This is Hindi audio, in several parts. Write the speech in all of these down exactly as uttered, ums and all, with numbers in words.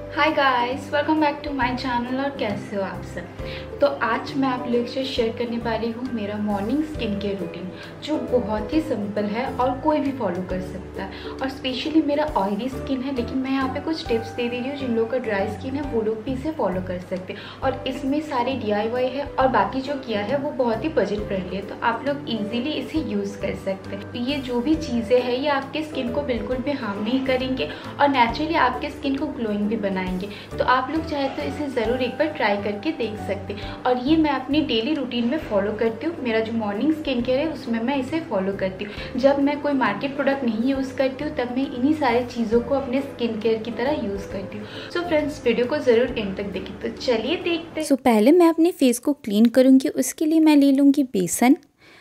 Hi guys, welcome back to my channel. और कैसे हो आप सब? तो आज मैं आप लोगों से शेयर करने वाली हूँ मेरा मॉर्निंग स्किन केयर रूटीन, जो बहुत ही सिंपल है और कोई भी फॉलो कर सकता है। और स्पेशली मेरा ऑयली स्किन है, लेकिन मैं यहाँ पे कुछ टिप्स दे दे रही हूँ जिन लोगों का ड्राई स्किन है वो लोग भी इसे फॉलो कर सकते हैं। और इसमें सारे डी आई वाई है और बाकी जो किया है वो बहुत ही बजट फ्रेंडली है, तो आप लोग ईजिली इसे यूज़ कर सकते हैं। तो ये जो भी चीज़ें हैं ये आपके स्किन को बिल्कुल भी हार्म नहीं करेंगे और नेचुरली आपके स्किन को ग्लोइंग भी बनाएंगे। तो आप लोग चाहे तो इसे ज़रूर एक बार ट्राई करके देख सकते हैं। और ये मैं अपनी डेली रूटीन में फॉलो करती हूँ। मेरा जो मॉर्निंग स्किन केयर है उसमें मैं इसे फॉलो करती हूँ। जब मैं कोई मार्केट प्रोडक्ट नहीं यूज़ करती हूँ तब मैं इन्हीं सारी चीज़ों को अपने स्किन केयर की तरह यूज़ करती हूँ। सो फ्रेंड्स, वीडियो को ज़रूर एंड तक देखें। तो चलिए देखते हैं। सो so, पहले मैं अपने फेस को क्लीन करूँगी। उसके लिए मैं ले लूँगी बेसन,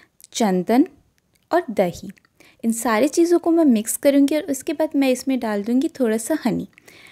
चंदन और दही। इन सारी चीज़ों को मैं मिक्स करूँगी और उसके बाद मैं इसमें डाल दूँगी थोड़ा सा हनी।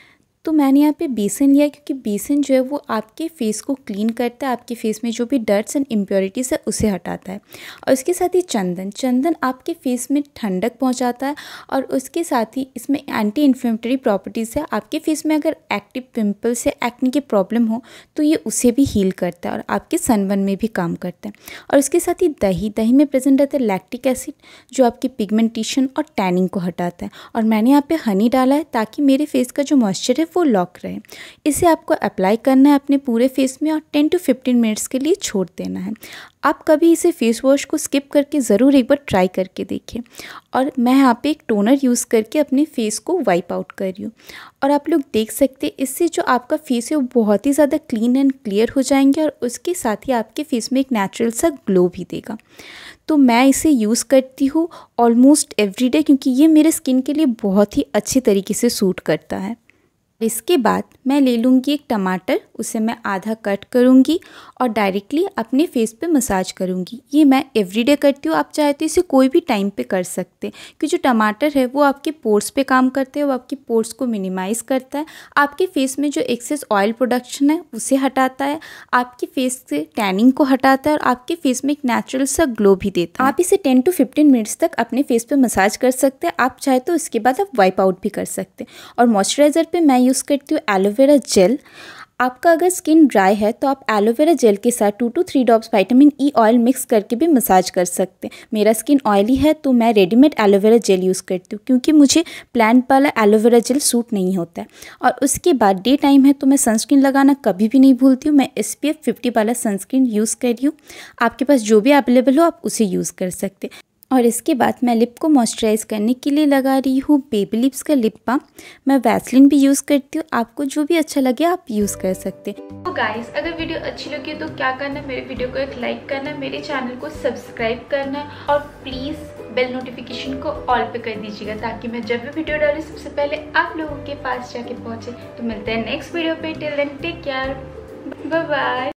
तो मैंने यहाँ पे बेसन लिया क्योंकि बेसन जो है वो आपके फेस को क्लीन करता है, आपके फेस में जो भी डर्ट्स एंड इम्प्योरिटीज़ है उसे हटाता है। और उसके साथ ही चंदन चंदन आपके फेस में ठंडक पहुँचाता है और उसके साथ ही इसमें एंटी इन्फ्लेमेटरी प्रॉपर्टीज़ है। आपके फेस में अगर एक्टिव पिंपल्स या एक्ने की प्रॉब्लम हो तो ये उसे भी हील करता है और आपके सनबर्न में भी काम करता है। और उसके साथ ही दही दही में प्रेजेंट रहता है लैक्टिक एसिड, जो आपके पिगमेंटेशन और टैनिंग को हटाता है। और मैंने यहाँ पे हनी डाला है ताकि मेरे फेस का जो मॉइस्चर है वो लॉक रहे। इसे आपको अप्लाई करना है अपने पूरे फेस में और टेन टू फिफ्टीन मिनट्स के लिए छोड़ देना है। आप कभी इसे फेस वॉश को स्किप करके ज़रूर एक बार ट्राई करके देखें। और मैं यहाँ पे एक टोनर यूज़ करके अपने फेस को वाइप आउट कर रही हूँ। और आप लोग देख सकते हैं इससे जो आपका फेस है वो बहुत ही ज़्यादा क्लीन एंड क्लियर हो जाएंगे और उसके साथ ही आपके फेस में एक नेचुरल सा ग्लो भी देगा। तो मैं इसे यूज़ करती हूँ ऑलमोस्ट एवरीडे क्योंकि ये मेरे स्किन के लिए बहुत ही अच्छी तरीके से सूट करता है। इसके बाद मैं ले लूँगी एक टमाटर, उसे मैं आधा कट करूँगी और डायरेक्टली अपने फेस पे मसाज करूँगी। ये मैं एवरीडे करती हूँ। आप चाहे तो इसे कोई भी टाइम पे कर सकते हैं क्योंकि जो टमाटर है वो आपके पोर्स पे काम करते हैं, वो आपके पोर्स को मिनिमाइज़ करता है, आपके फेस में जो एक्सेस ऑयल प्रोडक्शन है उसे हटाता है, आपके फेस से टैनिंग को हटाता है और आपके फेस में एक नेचुरल सा ग्लो भी देता है। आप इसे टेन टू फिफ्टीन मिनट्स तक अपने फेस पे मसाज कर सकते हैं। आप चाहे तो इसके बाद आप वाइप आउट भी कर सकते हैं। और मॉइस्चराइज़र पे मैं यूज़ करती हूँ एलोवेरा जेल। आपका अगर स्किन ड्राई है तो आप एलोवेरा जेल के साथ two two three drops vitamin E oil mix करके भी मसाज कर सकते हैं। मेरा स्किन ऑयली है तो मैं रेडीमेड एलोवेरा जेल यूज़ करती हूँ क्योंकि मुझे प्लांट वाला एलोवेरा जेल सूट नहीं होता है। और उसके बाद डे टाइम है तो मैं सनस्क्रीन लगाना कभी भी नहीं भूलती हूँ। मैं एस पी एफ फिफ्टी वाला सनस्क्रीन यूज़ कर रही हूँ। आपके पास जो भी अवेलेबल हो आप उसे यूज़ कर सकते हैं। और इसके बाद मैं लिप को मॉइस्चराइज़ करने के लिए लगा रही हूँ बेबी लिप्स का लिप बाम। मैं वैसलिन भी यूज़ करती हूँ। आपको जो भी अच्छा लगे आप यूज़ कर सकते हैं। तो गाइस, अगर वीडियो अच्छी लगी तो क्या करना है, मेरे वीडियो को एक लाइक करना है, मेरे चैनल को सब्सक्राइब करना है और प्लीज़ बेल नोटिफिकेशन को ऑल पे कर दीजिएगा ताकि मैं जब भी वीडियो डालूँ सबसे पहले आप लोगों के पास जाके पहुँचे। तो मिलते हैं नेक्स्ट वीडियो पे। Till then take care, bye bye.